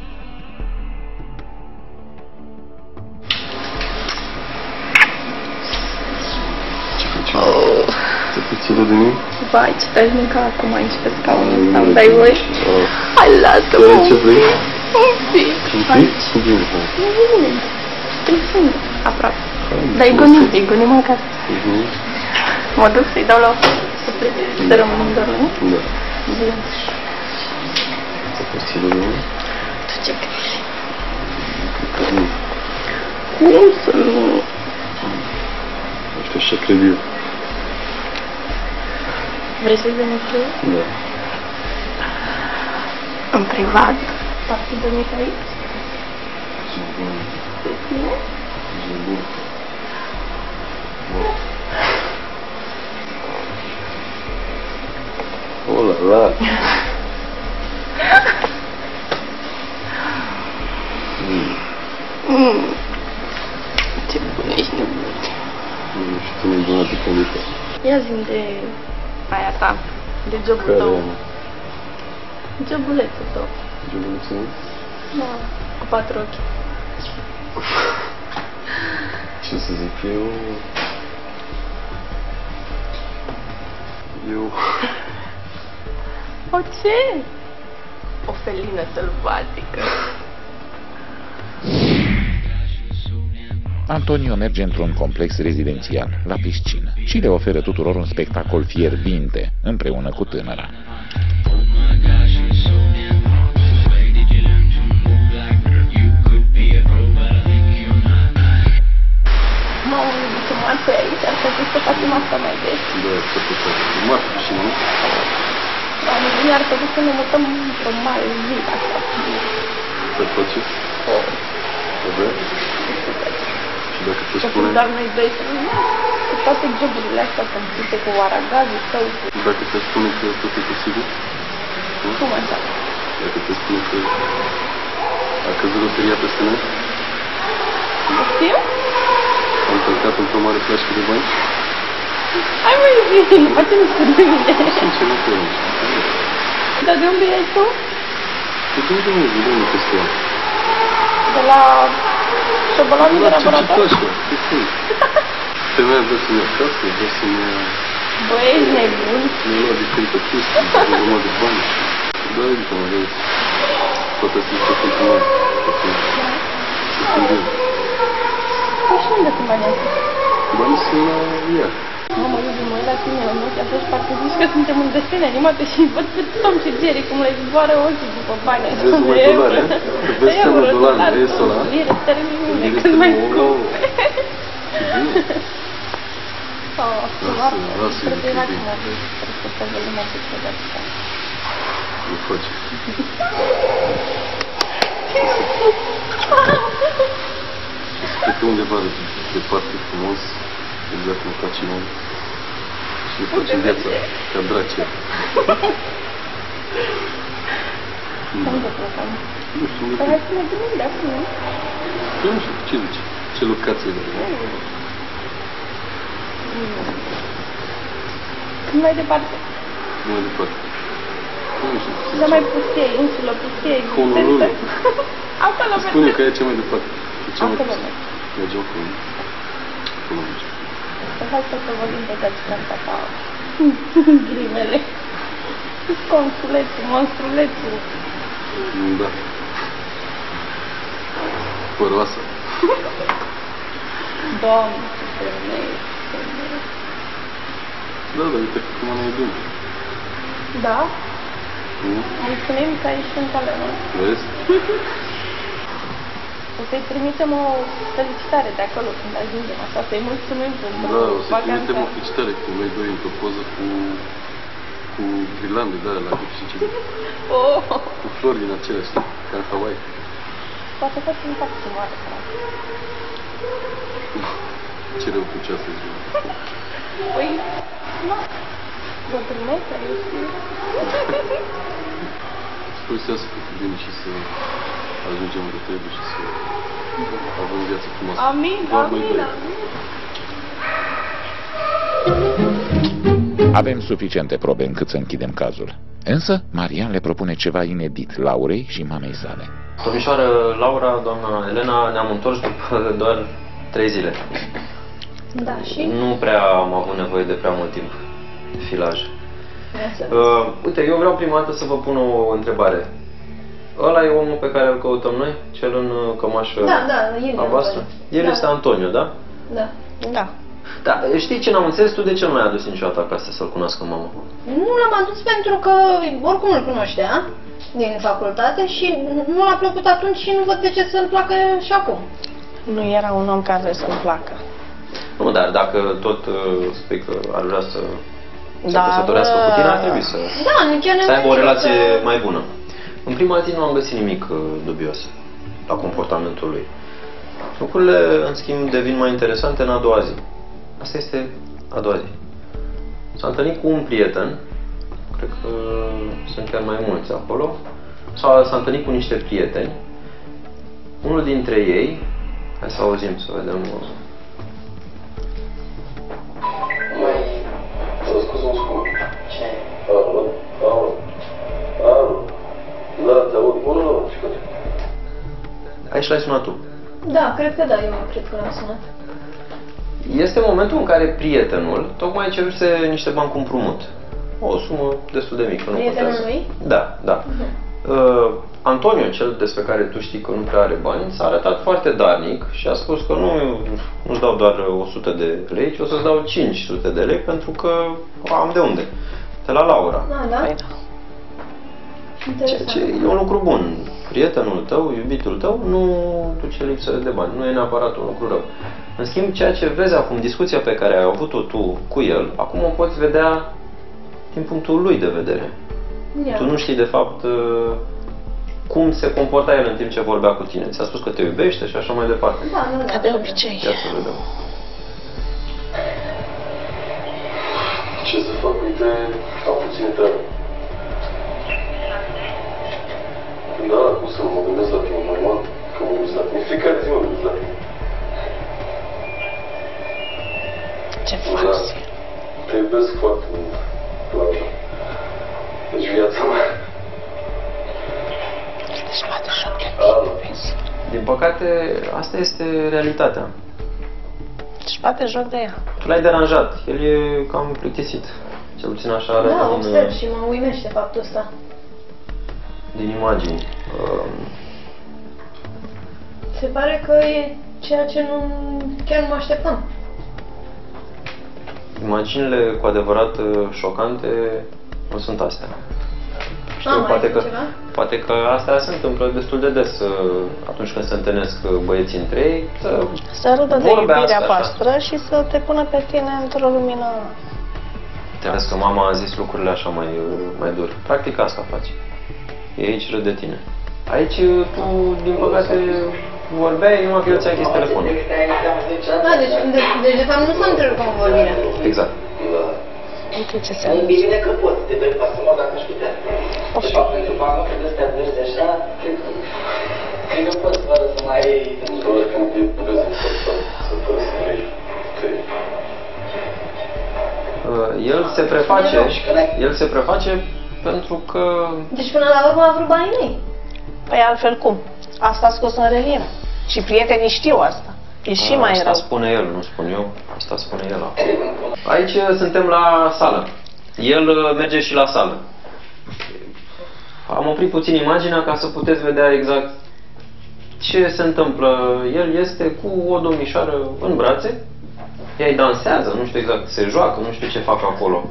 Oh. Te puțină de mine? Vai, ce te-aș mânca acum aici pe scaunul ăsta, îmi dai voi? Oh. Hai, lasă-mă un ce vrei? Un pic. Un pic? Cu bine, hai. Nu bine. Sunt singur, aproape. Dar e gonim, e gonim acasă. Uh-huh. Mă duc să-i dau la o suflet, să rămânem doar noi? Da. Bine. Te puțină de mine? Tu ce crezi? Nu. Cum să nu? Nu știu, așa cred eu. Vrei să-i dăm împreună? Da. În privat? Poți să dormi aici? Jabun. Nu? Jabun. Oh la la. Mm. Ce bun ești nebun. Nu știu, tu nu-i bună de polită. Ia zi-mi de aia ta, de jobul Care tău. e? Jobulețul tău. Jobulețul meu? Da, cu patru ochi. Ce să zic eu? Eu... O ce? O felină sălbatică. Antonio merge într-un complex rezidențial, la piscină, și le oferă tuturor un spectacol fierbinte, împreună cu tânăra. M-au chemat pe aici, ar trebui să facem asta mai des. Da, să putem. Mare piscină, nu? Doamne, bine, ar trebui să ne mutăm într-o mare zi, așa. Te place? Oh. Te vei? Și dacă te Să spune... fim doar noi doi să nu cu toate joburile astea complete, cu aragazul tău, cu... Dacă te spune că tot e posibil? Cum așa? Dacă te spune că a căzut loteria peste noi? Poftim? Am călcat într-o mare flașcă de bani? Hai mă, zi, nu face nu spune de mine. Sincer, nu te nici. Dar de unde ești tu? De unde nu zic, de unde te spune? De la șobolanul de laborator? La cercetașă, ce spui? Femeia vrea să-mi ia casă, vrea să-mi ia... Băi, ești nebun. Mi-a luat diferite chestii, de urmă de bani și... Da, uite, mă vezi. Toate acestea sunt cu noi. Și sunt bine. Păi și unde sunt banii astea? Banii sunt la ea. Mamă, eu mă uit la tine, la noi, așa și parcă zici că suntem în desene animate și văd pe Tom și Jerry cum le zboară ochii după bani. Vezi numai dolari, eh? Vezi semnul dolari, vezi ăla? Lire sterline, cât mai scumpe. Ce bine. Oh, Lasă, lasă-i, cred că e era bine. cum a zis, cred că să vedem un pic de asta. Nu face. Cred că undeva departe frumos, exact cum facem noi. Și ne facem viața ca drace. Unde plecăm? Nu știu, unde Păi hai să ne gândim de acum, nu? Eu nu știu, ce zici? Ce locație e? Cât mai departe. Nu mai departe. Nu știu, ce Dar zici? mai pustie, insulă, pustie, Honolulu. Acolo Spune că mergem. e cea mai departe. E cea mai Acolo departe. mergem. Mergem acolo. Acolo mergem. Păi hai să te vorbim pe gagica asta ca grimele. Consulețul, monstrulețul. Da. Păroasă. Doamne, ce femeie, ce femeie. Da, dar uite cum ne e bine. Da? Nu? Mulțumim că ai ieșit în calea noastră. Vezi? O să-i trimitem o felicitare de acolo când ajungem, așa, să-i mulțumim pentru Da, o să vacanța. trimitem o felicitare cu noi doi într-o poză cu cu grilande de alea la grup și ce. Oh. Cu flori din acelea, știi? Ca în Hawaii. Poate faci un fac mare, frate. Ce rău cu ceasă ziua. Păi, nu. Bătrânețe, eu știu. Sper să iasă cât bine și să ajungem unde trebuie și să avem viață frumoasă. Amin, Doar noi amin, doi. amin. Avem suficiente probe încât să închidem cazul. Însă, Marian le propune ceva inedit Laurei și mamei sale. Domnișoară Laura, doamna Elena, ne-am întors după doar trei zile. Da, și? Nu prea am avut nevoie de prea mult timp de filaj. Uh, uite, eu vreau prima dată să vă pun o întrebare. Ăla e omul pe care îl căutăm noi? Cel în cămașă Da, da, el a voastră? El da. este Antonio, da? Da. Da. Da, știi ce n-am înțeles? Tu de ce nu l-ai adus niciodată acasă să-l cunoască mama? Nu l-am adus pentru că oricum îl cunoștea din facultate și nu l-a plăcut atunci și nu văd de ce să-l placă și acum. Nu era un om care să-mi placă. Nu, dar dacă tot uh, spui că ar vrea să se Dar, căsătorească cu tine, ar trebui să, Da, nici eu să aibă o relație să... mai bună. În prima zi nu am găsit nimic uh, dubios la comportamentul lui. Lucrurile, în schimb, devin mai interesante în a doua zi. Asta este a doua zi. S-a întâlnit cu un prieten, cred că sunt chiar mai mulți acolo, sau s-a întâlnit cu niște prieteni. Unul dintre ei, hai să auzim, să vedem. Aici l-ai sunat tu. Da, cred că da, eu cred că l-am sunat. Este momentul în care prietenul tocmai ceruse niște bani cu împrumut. O sumă destul de mică, nu Prietenul contează. lui? Da, da. Uh-huh. Uh, Antonio, cel despre care tu știi că nu prea are bani, s-a arătat foarte darnic și a spus că nu, nu-ți dau doar o sută de lei, ci o să-ți dau cinci sute de lei pentru că am de unde. De la Laura. Da, da. Păi, Ceea ce e un lucru bun. Prietenul tău, iubitul tău, nu duce lipsă de bani. Nu e neapărat un lucru rău. În schimb, ceea ce vezi acum, discuția pe care ai avut-o tu cu el, acum o poți vedea din punctul lui de vedere. Ia. Tu nu știi, de fapt, cum se comporta el în timp ce vorbea cu tine. Ți-a spus că te iubește și așa mai departe. Da, nu, da. ca de obicei. Ia să vedem. fete au puține treabă. Da, cum să mă gândesc la tine, normal, că mă gândesc la tine. Fiecare zi mă gândesc la tine. Ce faci? Da, te iubesc foarte mult, Laura. Deci viața mea. Deci bate joc de mine. Din păcate, asta este realitatea. Deci bate joc de ea. Tu l-ai deranjat, el e cam plictisit. Cel puțin așa arată Da, din, observ și mă uimește faptul ăsta. din imagini. Um, Se pare că e ceea ce nu, chiar nu mă așteptam. Imaginile cu adevărat uh, șocante nu sunt astea. Știu, A, mai poate, e că, ceva? poate că asta se întâmplă destul de des uh, atunci când se întâlnesc uh, băieții între ei. Să, Să râdă de vorbească iubirea așa. voastră și să te pună pe tine într-o lumină. Te arăți că mama a zis lucrurile așa mai, uh, mai dur. Practic asta faci. E aici râd de tine. Aici uh, tu, din păcate, vorbeai numai că eu ți-ai închis telefonul. Da, deci, de, deci de fapt nu s-a întrerupt convorbirea. Exact. Uite ce se Îmi bine că pot, te doi pasă mă dacă aș putea. De fapt, pentru bani, că de astea verzi așa, cred că, cred că pot fără să mai... Doar când e vezi să fără să vrei. Uh, El se preface, el se preface pentru că... Deci până la urmă a vrut banii mei. Păi altfel cum? Asta a scos în relief. Și prietenii știu asta. E și mai Asta rău. spune el, nu spun eu. Asta spune el acum. Aici suntem la sală. El uh, merge și la sală. Am oprit puțin imaginea ca să puteți vedea exact ce se întâmplă. El este cu o domnișoară în brațe. Ea îi dansează, nu știu exact, se joacă, nu știu ce fac acolo.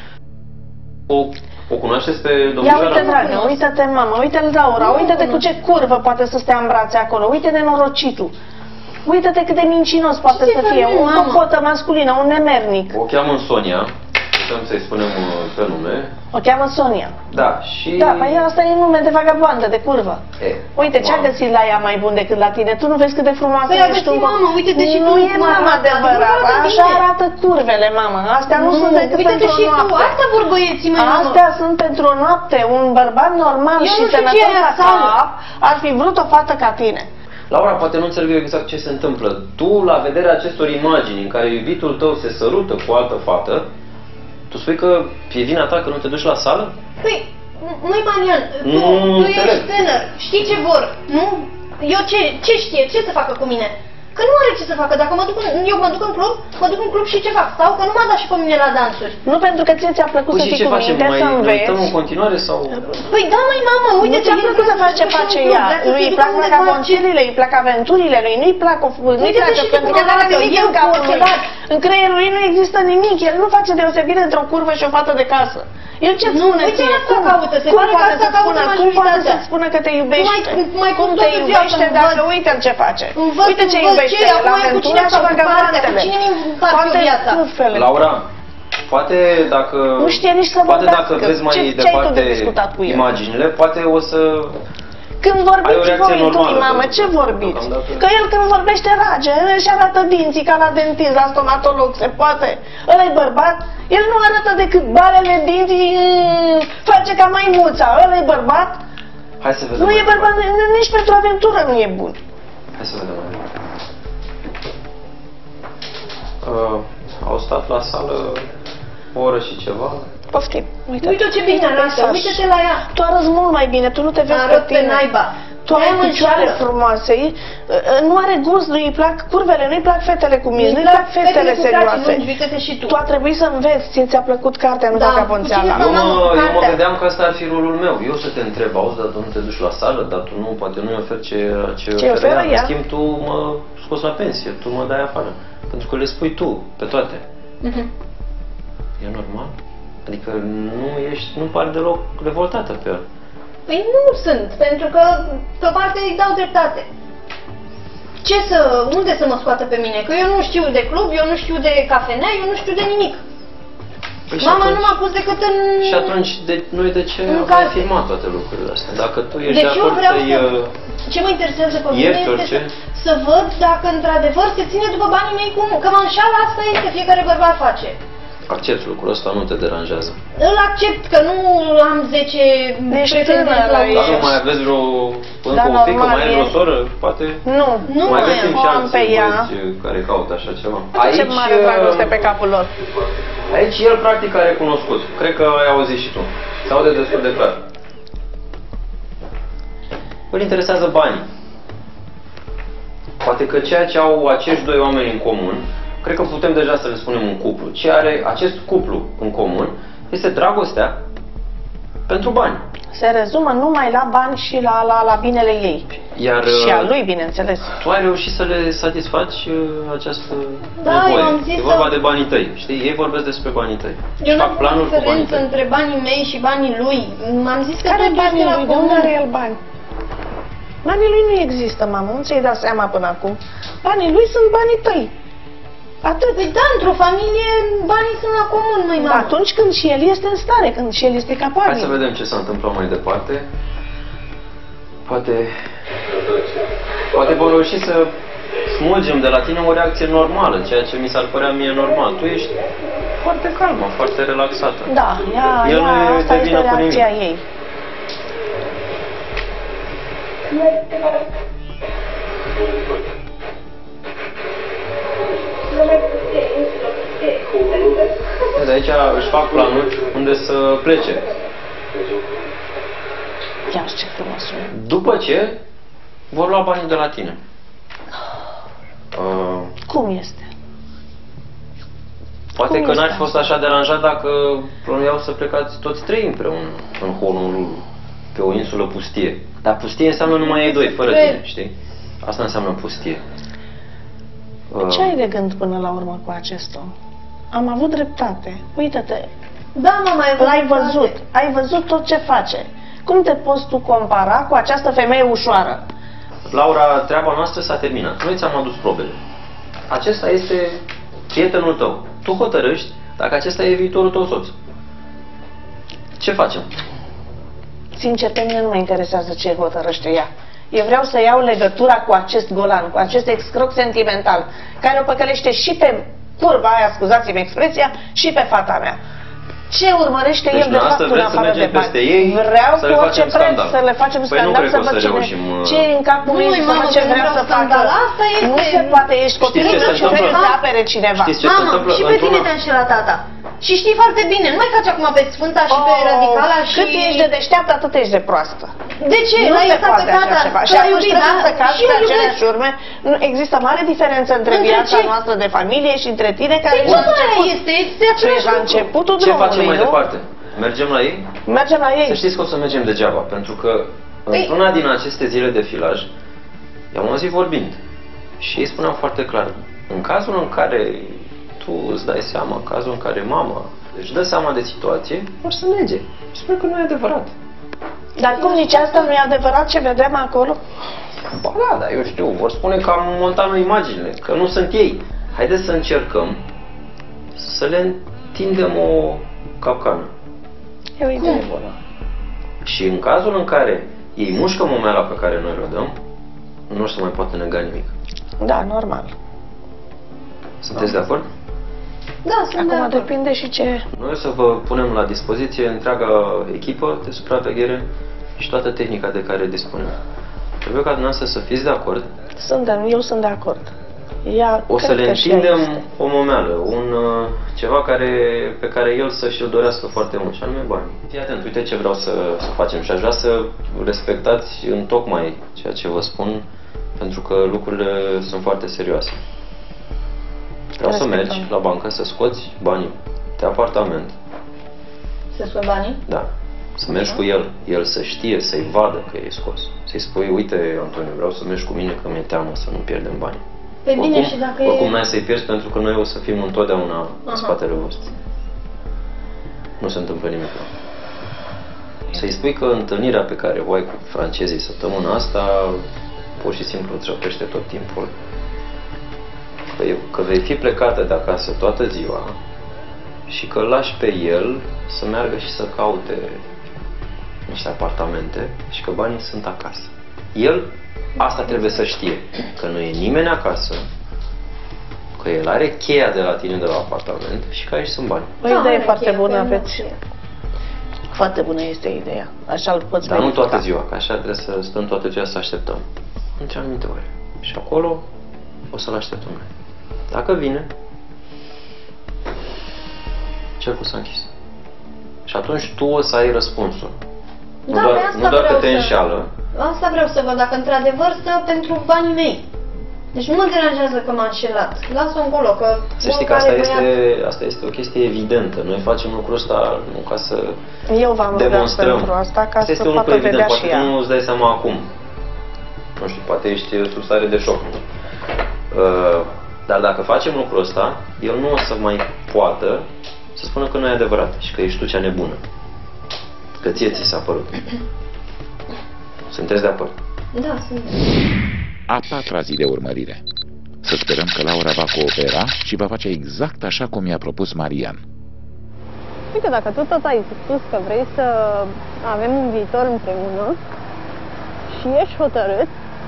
O, o cunoașteți pe Ia domnișoara? uite, dragă, uite-te, mamă, uite-l, Laura, uite-te cu ce curvă poate să stea în brațe acolo, uite nenorocitul. Uite-te cât de mincinos poate să fie, o cocotă masculină, un nemernic. O cheamă Sonia, putem să-i spunem uh, pe nume. O cheamă Sonia. Da, și... Da, păi asta e nume de vagabondă, de curvă. E, Uite, ce-a mamă. găsit la ea mai bun decât la tine? Tu nu vezi cât de frumoasă Păi a ești găsit, tu? mamă, uite-te și nu tu e, cum mamă, arată, adevărat. nu arată Așa bine. arată curvele, mamă. Astea nu, Nu, sunt decât uite-te pentru o și tu, noapte. asta vor băieții mei, mamă. Astea sunt pentru o noapte. Un bărbat normal Eu și nu știu ce sănătos e la asta. cap ar fi vrut o fată ca tine. Laura, poate nu înțeleg eu exact ce se întâmplă. Tu, la vederea acestor imagini în care iubitul tău se sărută cu o altă fată, tu spui că e vina ta că nu te duci la sală? Păi, măi, Marian, tu, Nu tu înțeleg. ești tânăr, știi ce vor, nu? Eu ce, ce știe, ce să facă cu mine? Că nu are ce să facă, dacă mă duc în, eu mă duc în club, mă duc în club și ce fac? Stau că nu m-a dat și pe mine la dansuri. Nu pentru că ție ți-a plăcut Păi să și fii ce cu facem? minte, Mai să ne uităm înveți. în continuare sau... Păi da, măi, mamă, uite Nu ce-a ți-a plăcut să faci ce face ea. Lui îi plac vagabonțiile, îi plac aventurile lui, nu-i plac o nu-i Uite-te place și tu pentru cum că nu are arată, nimic eu în capul cu lui. ochelari. În creierul lui nu există nimic, el nu face deosebire între o curvă și o fată de casă. El ce Nu, spune uite ție? asta Cum, caută, se cum pare că poate asta să caută spună, cum poate majoritatea. să spună că te iubește? Mai- mai cum cum te toată ziua iubește să-mi dacă văd. uite-l ce face? Învăț, Uite ce învăț iubește ce e, el, acum e cu aventura cine și fac partea, vagabondele. cu cine mi-mi fac eu Toate viața. trufele. Laura, poate dacă... Nu știe nici să Poate vorbească. dacă vezi mai Ce- ce ai tu departe de discutat cu el? imaginile, poate o să... Când Ai o vorbiți reacție voi normală, întâi, mamă, pentru ce că vorbiți? deocamdată- Că el când vorbește rage, își arată dinții ca la dentist, la stomatolog, se poate. Ăla-i bărbat, el nu arată decât barele dinții, mm, face ca maimuța, ăla-i bărbat. Hai să vedem. Nu mai e bărbat, departe. nici pentru aventură nu e bun. Hai să vedem mai departe. Uh, au stat la sală o oră și ceva. Poftim, uite. Uite ce bine arată, uite-te la ea. Tu arăți mult mai bine, tu nu te vezi Arăt pe pe tine. naiba. Tu ai Ea mă picioare înșală. frumoase, e- nu are gust, nu-i plac curvele, nu-i plac fetele cu mici, nu-i plac fetele cu brațe serioase. lungi, uite-te și tu. Tu a trebuit să înveți, ție ți-a plăcut cartea, nu Da, vagabonțeala. cu Eu cine mă, Mamă, eu mă cartea. gândeam că asta ar fi rolul meu. Eu să te întreb, auzi, dar tu nu te duci la sală, dar tu nu, poate nu-i oferi ce, ce, Ce oferă În ea? schimb, tu mă scoți la pensie, tu mă dai afară. Pentru că le spui tu, pe toate. Mhm. E normal? Adică nu ești, nu pari deloc revoltată pe el. Păi nu sunt, pentru că pe o parte îi dau dreptate. Ce să, unde să mă scoată pe mine? Că eu nu știu de club, eu nu știu de cafenea, eu nu știu de nimic. Păi și Mama atunci- nu m-a pus decât în... Și atunci, de, noi de ce În ai carte. filmat toate lucrurile astea? Dacă tu ești Deci de eu acord vreau să-i... să... uh, Ce mă interesează pe mine ierți este orice? să, să văd dacă într-adevăr se ține după banii mei cum... Că mă înșală, asta este, fiecare bărbat face. Accepti lucrul ăsta, nu te deranjează. Îl accept că nu am zece pretendenți la Dar nu mai aveți vreo, încă o fică, mai ai vreo soră, poate? Nu, nu mai mai găsim am. și O am pe alții ea. băieți care caută așa ceva. Ce mare dragoste pe capul lor. Aici el practic a recunoscut. Cred că ai auzit și tu. Se aude destul de clar. Îl interesează banii. Poate că ceea ce au acești doi oameni în comun, cred că putem deja să le spunem un cuplu. Ce are acest cuplu în comun este dragostea pentru bani. Se rezumă numai la bani și la, la, la binele ei. Iar și a lui, bineînțeles. Tu ai reușit să le satisfaci această Da, nevoie. eu am zis E vorba să... de banii tăi. Știi? Ei vorbesc despre banii tăi. Eu Și nu fac planuri cu banii diferență tăi. între banii mei și banii lui. Am zis că Care totul banii este la lui? De unde comun. are el bani? Banii lui nu există, mamă. Nu ți-ai dat seama până acum. Banii lui sunt banii tăi. Atât. Păi da, într-o familie banii sunt la comun, măi, mamă. Atunci când și el este în stare, când și el este capabil. Hai să vedem ce s-a întâmplat mai departe. Poate... Poate vom reuși să smulgem de la tine o reacție normală, ceea ce mi s-ar părea mie normal. Tu ești foarte calmă, foarte relaxată. Da, ea, El ea nu asta este devine cu reacția nimic. ei. De aici își fac planuri unde să plece. Ia ce frumos. După ce vor lua banii de la tine. Uh, Cum este? poate Cum că n-ar este fi fost așa deranjat dacă plănuiau să plecați toți trei împreună în Honolulu, pe o insulă pustie. Dar pustie înseamnă numai ei doi, fără tine, știi? Asta înseamnă pustie. Uh, Ce ai de gând până la urmă cu acest om? Am avut dreptate. Uită-te. Da, mama, ai L-ai văzut. Ai văzut tot ce face. Cum te poți tu compara cu această femeie ușoară? Laura, treaba noastră s-a terminat. Noi ți-am adus probele. Acesta este prietenul tău. Tu hotărăști dacă acesta e viitorul tău soț. Ce facem? Sincer, pe mine nu mă interesează ce hotărăște ea. Eu vreau să iau legătura cu acest golan, cu acest excroc sentimental, care o păcălește și pe curva aia, scuzați-mi expresia, și pe fata mea. Ce urmărește Deci el de fapt în vreți să afară de mergem bani? peste ei, Vreau să cu le orice facem preț scandal. să le facem Păi nu scandal, cred să că o văd să cine, reușim, uh, ce e în capul Nu, lui, să mamă, văd ce că nu vrea vreau să facă. scandal. Asta este- Nu se poate, ești copil Știți ce se și vrei întâmplă? să apere cineva. Știți ce se Mama, întâmplă și pe tine într-una? te-a înșelat tata. Și știi foarte bine, nu mai faci acum pe Sfânta și pe Oh, Radicala și... Cât ești de deșteaptă, atât ești de proastă. De ce? Nu L-ai se iertat poate pe tata, așa ceva. că Și l-ai atunci iubit, trebuie da? să cazi Și pe îl iubesc. aceleași urme. Nu, există mare diferență între Între viața ce? noastră de familie și între tine, care Păi ești ce la aia început. este? Este Tu același ești la lucru. începutul Ce drumului, facem mai nu? departe? Mergem la ei? Mergem la ei. Să știți că o să mergem degeaba, pentru că Păi- într-una din aceste zile de filaj i-am auzit vorbind și ei spuneau foarte clar, în cazul în care tu îți dai seama, în cazul în care mama își dă seama de situație, vor să nege. Și sper că nu e adevărat. Dar cum nici asta nu e adevărat ce vedem acolo? Ba da, dar eu știu, vor spune că am montat noi imaginile, că nu sunt ei. Haideți să încercăm să le întindem o capcană. E o idee bună. Și în cazul în care ei mușcă momeala pe care noi o dăm, nu o să mai poată nega nimic. Da, normal. Sunteți de acord? Da, sunt de Acum acord. depinde și ce... Noi o să vă punem la dispoziție întreaga echipă de supraveghere și toată tehnica de care dispunem. Trebuie ca dumneavoastră să fiți de acord. Suntem, eu sunt de acord. Ea, O să cred le că și ea întindem este. o momeală, un, uh, ceva care, pe care el să și-l dorească foarte mult, și anume bani. Fii atent, uite ce vreau să, să facem și aș vrea să respectați întocmai ceea ce vă spun, pentru că lucrurile sunt foarte serioase. Vreau să Respectăm. mergi la bancă, să scoți banii de apartament. Să spui banii? Da. Să mergi cu el, el să știe, să-i vadă că e scos. Să-i spui, uite, Antonio, vreau să mergi cu mine că mi-e teamă să nu pierdem bani. Păi bine, Oricum, și dacă oricum e... n-ai să-i pierzi pentru că noi o să fim întotdeauna în Aha. spatele vostru. Nu se întâmplă nimic rău. Să-i spui că întâlnirea pe care o ai cu francezii săptămâna asta pur și simplu îți răpește tot timpul. Că, eu, că vei fi plecată de acasă toată ziua și că îl lași pe el să meargă și să caute niște apartamente și că banii sunt acasă. El asta trebuie să știe, că nu e nimeni acasă, că el are cheia de la tine de la apartament și că aici sunt bani. O idee foarte bună aveți. Foarte bună este ideea. Așa îl poți Dar nu verifica. toată ziua, că așa trebuie să stăm toată ziua să așteptăm. În anumite ore. Și acolo o să-l așteptăm noi. Dacă vine, cercul s-a închis. Și atunci tu o să ai răspunsul. Nu Da, doar, pe asta nu doar că vreau te să- înșeală. Asta vreau să văd, dacă într-adevăr stă pentru banii mei. Deci nu mă deranjează că m-a înșelat. Las-o încolo, că... Să știi că asta este, asta este o chestie evidentă. Noi facem lucrul ăsta nu ca să Eu v-am rugat demonstrăm. pentru asta, ca Asta să este un lucru poată evident, vedea și poate ea. nu îți dai seama acum. Nu știu, poate ești sub stare de șoc. Uh, dar dacă facem lucrul ăsta, el nu o să mai poată să spună că nu e adevărat și că ești tu cea nebună. Că ție ți s-a părut. Sunteți de acord? Da, sunt. A patra zi de urmărire. Să sperăm că Laura va coopera și va face exact așa cum i-a propus Marian. Uite, dacă tu tot ai spus că vrei să avem un viitor împreună și ești hotărât,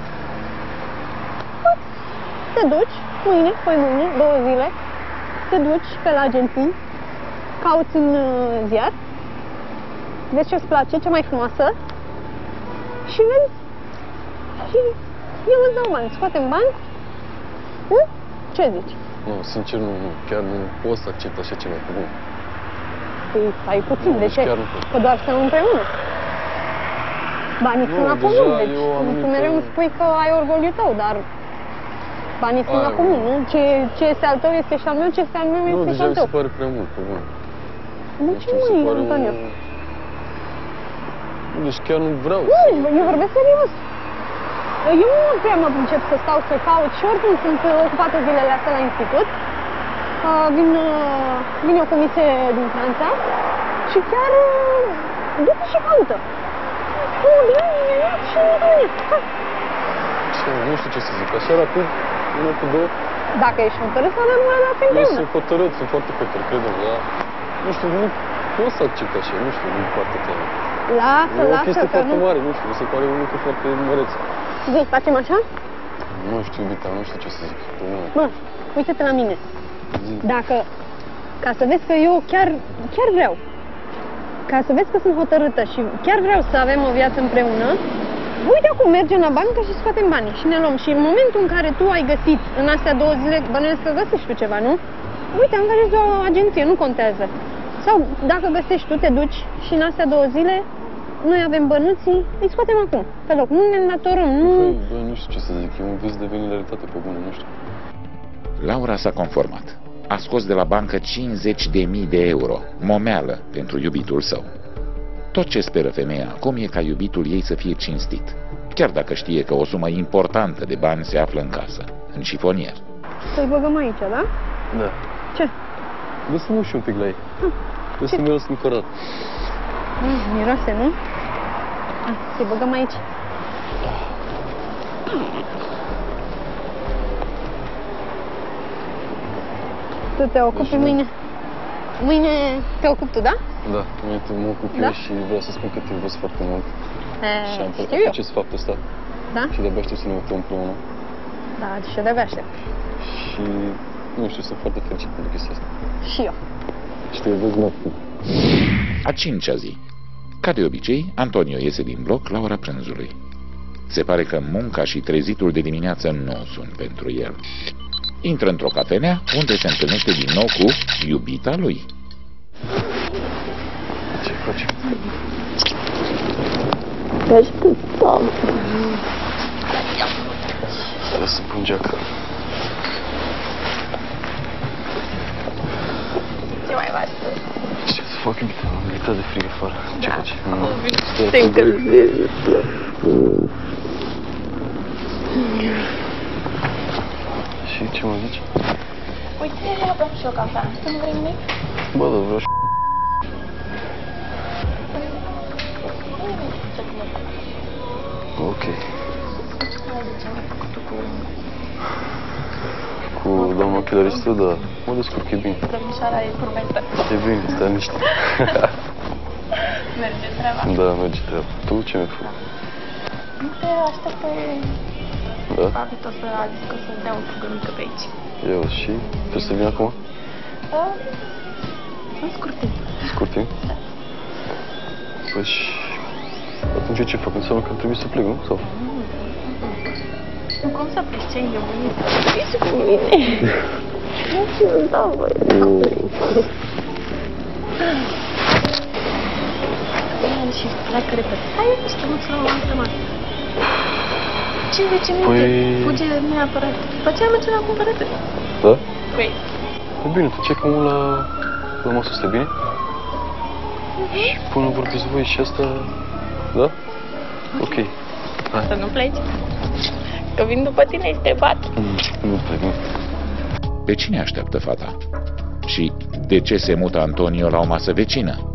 te duci mâine, poi mâine, două zile, te duci pe la agenții, cauți în uh, ziar, vezi ce-ți place, cea mai frumoasă și vezi și eu îți dau bani, scoatem bani. Hm? Ce zici? Nu, sincer, nu, nu, chiar nu pot să accept așa ceva cu bun. Păi stai puțin, Nu, de deci ce? chiar nu pot. Că doar stăm împreună. Banii Nu, sunt la deja comun, deci eu am tu anumite- mereu îmi spui că ai orgoliu tău, dar banii sunt Aia, la comun, nu. nu? Ce, ce este al tău este și al meu, ce este al meu Nu, este și deja al mi tău. se pare prea mult, pe bun. De Nu ce, știu, mi se măi, pare Antonio? un... Deci chiar nu vreau. Nu, eu vorbesc serios. Eu nu prea mă pricep să stau să caut și oricum sunt ocupată zilele astea la institut. Uh, Vin, uh, vine o comisie din Franța și chiar uh, du-te și caută. Nu, bine, imediat și bine. Hai. Ce, nu știu ce să zic, așa rapid, una cu două. Dacă ești hotărât să avem o relație Eu împreună. sunt hotărât, sunt foarte hotărât, credem, dar nu știu, nu pot să accept așa, nu știu, nu foarte tare. Lasă, E o lasă, chestie că foarte nu... mare, nu știu, mi se pare un lucru foarte măreț. Zi, facem așa? Nu știu, iubita, nu știu ce să zic. Nu. Bă, uite-te la mine. Zi. Dacă, ca să vezi că eu chiar, chiar vreau, ca să vezi că sunt hotărâtă și chiar vreau să avem o viață împreună, uite acum mergem la bancă și scoatem banii și ne luăm. Și în momentul în care tu ai găsit în astea două zile, bănuiesc că găsești tu ceva, nu? Uite, angajezi o agenție, nu contează. Sau dacă găsești tu, te duci și în astea două zile, noi avem bănuții, îi scoatem acum, pe loc. Nu ne îndatorăm, nu... Bă, nu știu ce să zic, e un vis devenit realitate pe bune, nu știu. Laura s-a conformat. A scos de la bancă cincizeci de mii de euro, momeală pentru iubitul său. Tot ce speră femeia acum e ca iubitul ei să fie cinstit, chiar dacă știe că o sumă importantă de bani se află în casă, în șifonier. Să-i băgăm aici, da? Da. Ce? Dă să mă uși un pic la ei. Dă să miros încurat. Mm, miroase, nu? Hai, să-i băgăm aici. Tu te ocupi Deci, mâine. Mâine te ocupi tu, da? Da, mâine te mă ocup Da? eu și vreau să spun că te iubesc foarte mult. E, Și am știu eu. acest fapt ăsta. Da? Și de-abia știu să ne mutăm împreună. Da, și de-abia aștept. Și nu știu, sunt foarte fericit pentru chestia asta. Și eu. Și te iubesc mult. A cincea zi. Ca de obicei, Antonio iese din bloc la ora prânzului. Se pare că munca și trezitul de dimineață nu sunt pentru el. Intră într-o cafenea unde se întâlnește din nou cu iubita lui. Ce faci? Vezi cât stau. Să să pun geaca. Ce mai faci tu? Ce să fac, iubita? Am uitat de frig afară. Ce faci? Te încălzezi. Și ce mă zici? Uite, ia bem și o cafea. Tu nu vrei nimic? Bă, dar vreau și... Ok. Cu doamna ochelaristă, da. Mă descurc, e bine. Domnișoara e curmentă. E bine, stai niște. Merge treaba. Da, merge treaba. Tu ce mi-ai făcut? Nu te aștept pe... Da? Papi tot să a zis că să dea o fugă mică pe aici. Eu și... Trebuie să vin acum? În scurt timp. Scurt timp? Păi și... Atunci ce fac? Înseamnă că trebuie să plec, nu? Sau? Nu, cum să pleci? Ce eu mâine? Ești cu mine. Nu știu, îmi dau voie. Și pleacă repede. Hai, stăm să luăm altă masă. cincisprezece minute. Păi... Fuge neapărat. După aceea mergem la cumpărături. Da? Păi. E bine, tu ce că mă la... la masă este bine? Și până vorbiți voi și asta... Da? Ok. Hai. Să nu pleci. Că vin după tine și te bat. Nu plec, nu. Pe cine așteaptă fata? Și de ce se mută Antonio la o masă vecină?